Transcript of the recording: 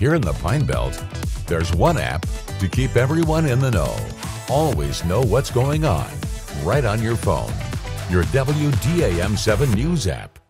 Here in the Pine Belt, there's one app to keep everyone in the know. Always know what's going on, right on your phone. Your WDAM 7 News app.